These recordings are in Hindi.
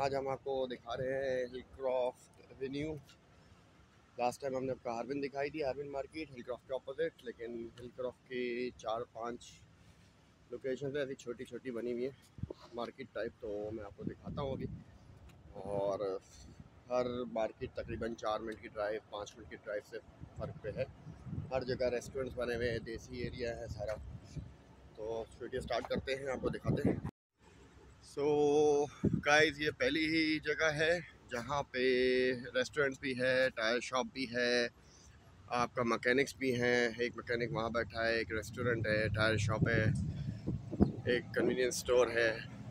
आज हम आपको दिखा रहे हैं हिलक्रॉफ्ट एवेन्यू। लास्ट टाइम हमने आपको हार्विन दिखाई थी, हार्विन मार्केट हिलक्रॉफ्ट के ऑपोजिट, लेकिन हिलक्रॉफ्ट की 4-5 लोकेशन ऐसी छोटी छोटी बनी हुई है मार्केट टाइप, तो मैं आपको दिखाता हूँ अभी। और हर मार्केट तकरीबन 4 मिनट की ड्राइव 5 मिनट की ड्राइव से फ़र्क पे है। हर जगह रेस्टोरेंट्स बने हुए हैं, देसी एरिया है सारा। तो वीडियो स्टार्ट करते हैं, आपको दिखाते हैं। सो गाइस, ये पहली ही जगह है जहाँ पे रेस्टोरेंट भी है, टायर शॉप भी है, आपका मैकेनिक्स भी हैं। एक मैकेनिक वहाँ बैठा है, एक रेस्टोरेंट है, टायर शॉप है, एक कन्वीनियंस स्टोर है।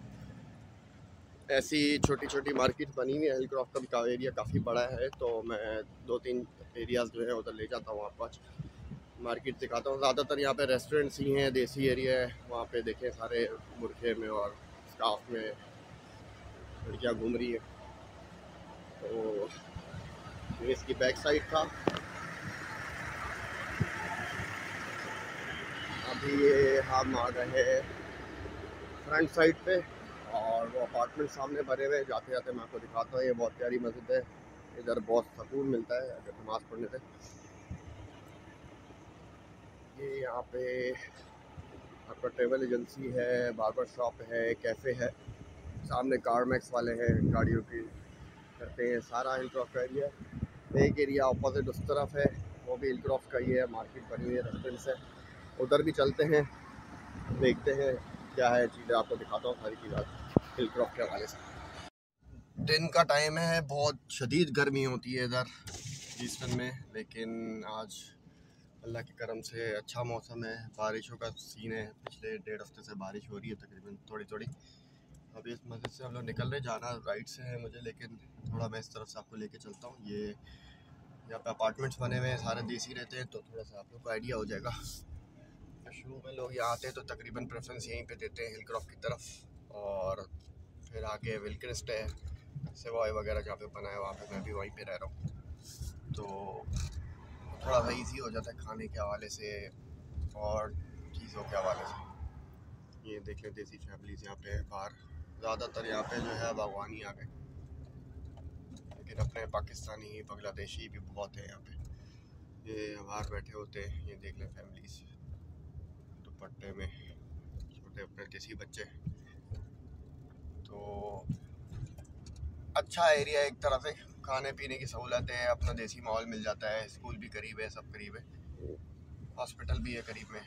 ऐसी छोटी छोटी मार्केट बनी हुई है। हिलक्रॉफ्ट का एरिया काफ़ी बड़ा है, तो मैं 2-3 एरियाज़ जो है उधर ले जाता हूँ, आपको आज मार्केट दिखाता हूँ। ज़्यादातर यहाँ पे रेस्टोरेंट्स ही हैं, देसी एरिया है। वहाँ पे देखें सारे बुरखे में और स्काफ में लड़कियाँ घूम रही है। तो ये इसकी बैक साइड था। अभी ये हम आ गए हैं फ्रंट साइड पे, और वो अपार्टमेंट सामने भरे हुए। जाते जाते मैं आपको दिखाता हूँ। ये बहुत प्यारी मस्जिद है, इधर बहुत सुकून मिलता है अगर नमाज़ पढ़ने से। ये यहाँ पे आपका ट्रेवल एजेंसी है, बार्बर शॉप है, कैफ़े है, सामने कार मैक्स वाले हैं, गाड़ियों की करते हैं। सारा हिलक्रॉफ्ट का एरिया। एक एरिया अपोजिट उस तरफ है, वो भी हिलक्रॉफ्ट का ही है, मार्केट बनी हुई है, रेस्टोरेंट्स है। उधर भी चलते हैं, देखते हैं क्या है चीज़ें, आपको दिखाता हूँ सारी चीज़ें हिलक्रॉफ्ट के हवाले से। दिन का टाइम है, बहुत शदीद गर्मी होती है इधर ईस्टर्न में, लेकिन आज अल्लाह के करम से अच्छा मौसम है। बारिशों का सीन है, पिछले 1.5 हफ्ते से बारिश हो रही है तकरीबन थोड़ी थोड़ी। अभी इस मस्जिद से हम लोग निकल रहे, जाना राइट से है मुझे, लेकिन थोड़ा मैं इस तरफ से आपको लेके चलता हूँ। ये यहाँ पे अपार्टमेंट्स बने हुए हैं, सारे देसी रहते हैं, तो थोड़ा सा आप लोग को आइडिया हो जाएगा। शुरू में लोग यहाँ आते हैं तो तकरीबन प्रेफरेंस यहीं पे देते हैं, हिलक्रॉफ्ट की तरफ। और फिर आगे विल्क्रिस्ट है, सेवाई वगैरह जहाँ पे बना है, वहाँ पे मैं भी वहीं पे रह रहा हूँ, तो थोड़ा सा इजी हो जाता है खाने के हवाले से और चीज़ों के हवाले से। ये देख लें, देसी फैमिलीज़ यहाँ पे बाहर ज़्यादातर यहाँ पे जो है बागवानी आ गए, लेकिन अपने पाकिस्तानी बांग्लादेशी भी बहुत है यहाँ पे। ये बाहर बैठे होते हैं, ये देख लें फैमिलीज़ दुपट्टे में, छोटे अपने देसी बच्चे। तो अच्छा एरिया है एक तरह से, खाने पीने की सहूलत है, अपना देसी माहौल मिल जाता है, स्कूल भी करीब है, सब करीब है, हॉस्पिटल भी है करीब में।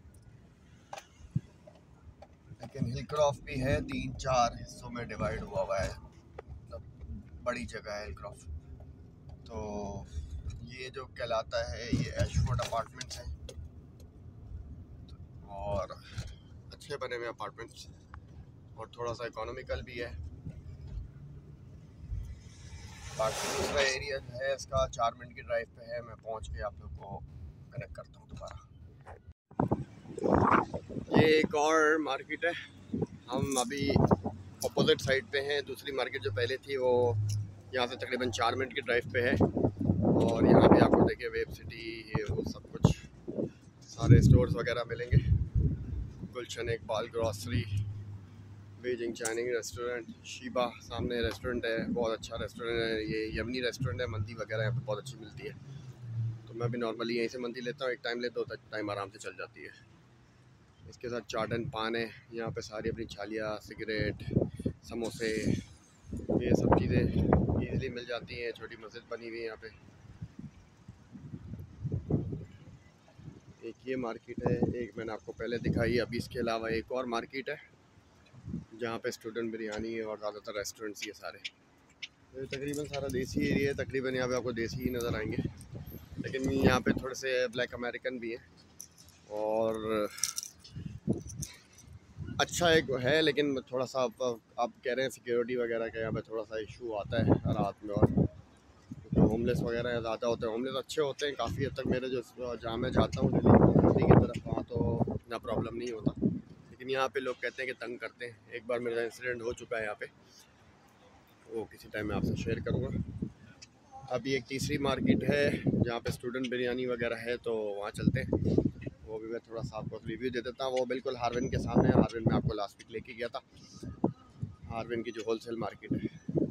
लेकिन हिलक्रॉफ्ट भी है 3-4 हिस्सों में डिवाइड हुआ है, मतलब बड़ी जगह है हिलक्रॉफ्ट। तो ये जो कहलाता है, ये एशफोर्ड अपार्टमेंट्स हैं, और अच्छे बने हुए अपार्टमेंट्स, और थोड़ा सा इकोनॉमिकल भी है। बाकी दूसरा एरिया जो है इसका 4 मिनट की ड्राइव पे है। मैं पहुंच के आप लोग को कनेक्ट करता हूँ दोबारा। ये एक और मार्केट है, हम अभी अपोजिट साइड पे हैं। दूसरी मार्केट जो पहले थी वो यहाँ से तकरीबन 4 मिनट की ड्राइव पे है, और यहाँ पे आपको देखिए वेब सिटी, ये वो सब कुछ सारे स्टोर्स वगैरह मिलेंगे। Gulshan Iqbal grocery, Beijing Chinese restaurant, Sheba सामने रेस्टोरेंट है, बहुत अच्छा रेस्टोरेंट है। ये यमनी रेस्टोरेंट है, मंदी वगैरह यहाँ पे बहुत अच्छी मिलती है। तो मैं भी नॉर्मली यहीं से मंदी लेता हूँ, एक टाइम लेता हूँ, तो टाइम आराम से चल जाती है। इसके साथ चाट एंड पान है, यहाँ पे सारी अपनी छालियाँ, सिगरेट, समोसे, ये सब चीज़ें ईज़िली मिल जाती हैं। छोटी मस्जिद बनी हुई है यहाँ पे। एक ये मार्केट है, एक मैंने आपको पहले दिखाई। अभी इसके अलावा एक और मार्केट है जहाँ पे स्टूडेंट बिरयानी है, और ज़्यादातर रेस्टोरेंट्स ये सारे। तो ये तकरीबन सारा देसी एरिया है, तकरीबन यहाँ पे आपको देसी ही नज़र आएंगे, लेकिन यहाँ पे थोड़े से ब्लैक अमेरिकन भी हैं। और अच्छा एक है, लेकिन थोड़ा सा आप कह रहे हैं सिक्योरिटी वगैरह का यहाँ पे थोड़ा सा इशू आता है रात में, और क्योंकि होमलेस वगैरह ज़्यादा होते हैं। होमलेस अच्छे होते हैं काफ़ी हद तक, मेरे जो जहाँ मैं जाता हूँ दिल्ली की तरफ, वहाँ तो इतना प्रॉब्लम नहीं होता, लेकिन यहाँ पे लोग कहते हैं कि तंग करते हैं। एक बार मेरा इंसिडेंट हो चुका है यहाँ पे, वो किसी टाइम मैं आपसे शेयर करूँगा। अभी एक तीसरी मार्केट है जहाँ पे स्टूडेंट बिरयानी वगैरह है, तो वहाँ चलते हैं। वो भी मैं थोड़ा सा आपको रिव्यू दे देता हूँ। वो बिल्कुल हार्विन के सामने है, हार्विन में आपको लास्ट वीक लेके गया था, हार्विन की जो होलसेल मार्केट है।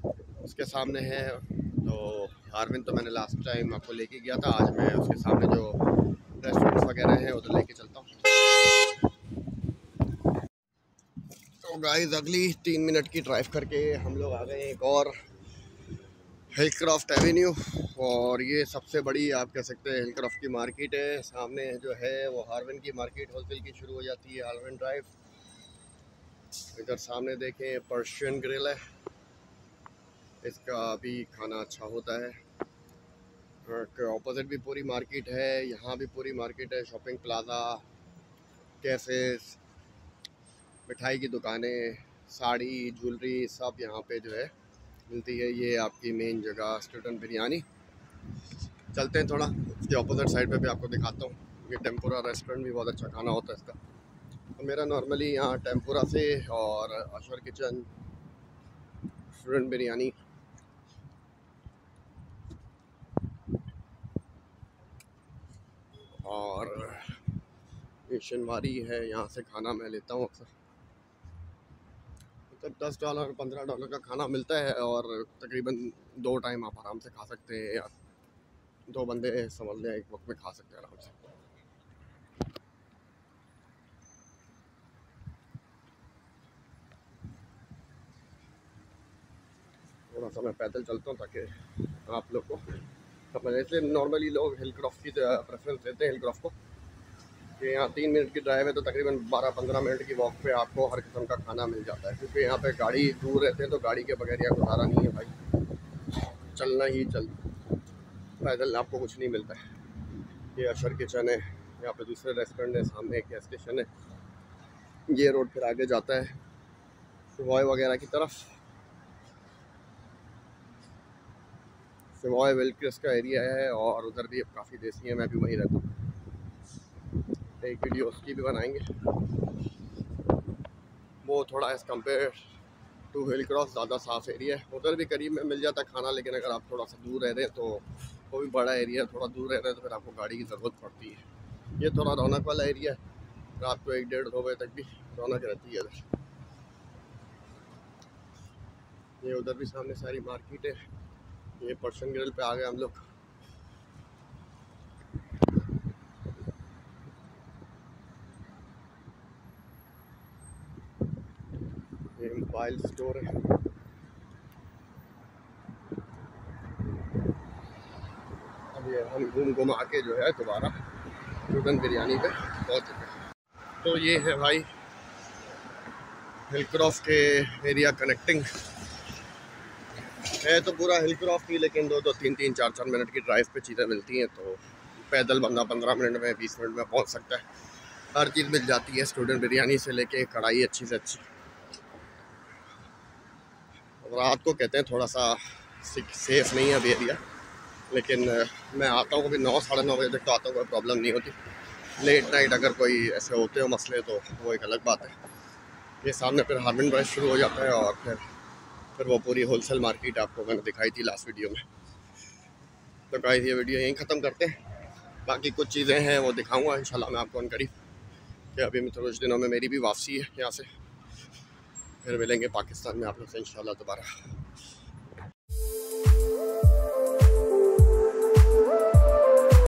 उसके सामने है। तो हार्विन तो मैंने लास्ट टाइम आपको लेके गया था, आज मैं उसके सामने जो रेस्टोरेंट्स वगैरह हैं उधर लेके चलता हूँ। तो गाइस अगली 3 मिनट की ड्राइव करके हम लोग आ गए एक और हिलक्रॉफ्ट एवेन्यू। और ये सबसे बड़ी आप कह सकते हैं हिलक्रॉफ्ट की मार्केट है। सामने जो है वो हार्विन की मार्केट होलसेल की शुरू हो जाती है, हार्विन ड्राइव। इधर सामने देखें पर्शियन ग्रिल है, इसका भी खाना अच्छा होता है। ऑपोजिट भी पूरी मार्केट है, यहाँ भी पूरी मार्केट है, शॉपिंग प्लाजा, कैफेज, मिठाई की दुकानें, साड़ी, ज्वेलरी सब यहाँ पे जो है मिलती है। ये आपकी मेन जगह स्टूडेंट बिरयानी। चलते हैं थोड़ा इसके ऑपोजिट साइड पे भी आपको दिखाता हूँ। ये टेम्पुरा रेस्टोरेंट भी बहुत अच्छा खाना होता है इसका। तो मेरा नॉर्मली यहाँ टेम्पुरा से और अशर किचन, स्टूडेंट बिरयानी और शनवारी है, यहाँ से खाना मैं लेता हूँ अक्सर। मतलब $10 $15 का खाना मिलता है और तकरीबन 2 टाइम आप आराम से खा सकते हैं, या 2 बंदे समझ लें एक वक्त में खा सकते हैं आराम से। थोड़ा सा मैं पैदल चलता हूँ ताकि आप लोग को समझ। इसलिए नॉर्मली लोग हिलक्रॉफ्ट की प्रेफरेंस देते हैं हिलक्रॉफ्ट को, कि यहाँ 3 मिनट की ड्राइव है तो तकरीबन 12-15 मिनट की वॉक पे आपको हर किस्म का खाना मिल जाता है। क्योंकि यहाँ पे गाड़ी दूर रहते हैं तो गाड़ी के बगैर यहाँ गुजारा नहीं है भाई, चलना ही चल, पैदल आपको कुछ नहीं मिलता है। ये अशर किचन है, यहाँ पे दूसरे रेस्टोरेंट है, सामने एक गैस स्टेशन है। ये रोड फिर आगे जाता है सिवॉय वगैरह की तरफ। सिवॉय विल्क्रिस्ट का एरिया है और उधर भी अब काफ़ी देसी है, मैं भी वहीं रहता हूँ। एक वीडियो उसकी भी बनाएंगे, वो थोड़ा एज़ कम्पेयर टू हिलक्रॉफ्ट ज़्यादा साफ़ एरिया है। उधर भी करीब में मिल जाता है खाना, लेकिन अगर आप थोड़ा सा दूर रह रहे हैं तो वो भी बड़ा एरिया है, थोड़ा दूर रह रहे हैं तो फिर आपको गाड़ी की ज़रूरत पड़ती है। ये थोड़ा रौनक वाला एरिया है, रात को 1-1:30-2 बजे तक भी रौनक रहती है इधर। ये उधर भी सामने सारी मार्केट है। ये पर्शियन ग्रिल पे आ गए हम लोग। ये मोबाइल स्टोर है। अब ये हम घूम आके जो है दोबारा स्टूडेंट बिरयानी पे पहुँच चुके हैं। तो ये है भाई हिलक्रॉफ्ट के एरिया कनेक्टिंग है। तो पूरा हिलक्रॉफ्ट ही, लेकिन 2-2, 3-3, 4-4 मिनट की ड्राइव पे चीज़ें मिलती हैं। तो पैदल बंदा 15 मिनट में, 20 मिनट में पहुंच सकता है। हर चीज़ मिल जाती है, स्टूडेंट बिरयानी से लेके कढ़ाई अच्छी से अच्छी। रात को कहते हैं थोड़ा सा सेफ नहीं है अभी एरिया, लेकिन मैं आता हूँ कभी 9-9:30 बजे तक तो आता हूँ, कोई प्रॉब्लम नहीं होती। लेट नाइट अगर कोई ऐसे होते हो मसले तो वो एक अलग बात है। ये सामने फिर हार्विन ड्राइव शुरू हो जाता है और फिर वो पूरी होलसेल मार्केट आपको मैंने दिखाई थी लास्ट वीडियो में। तो गाइस ये वीडियो यहीं ख़त्म करते हैं, बाकी कुछ चीज़ें हैं वो दिखाऊंगा इंशाल्लाह मैं आपको अनकरीब। कि अभी मैं कुछ दिनों में मेरी भी वापसी है यहाँ से, फिर मिलेंगे पाकिस्तान में आप लोग से इंशाल्लाह दोबारा।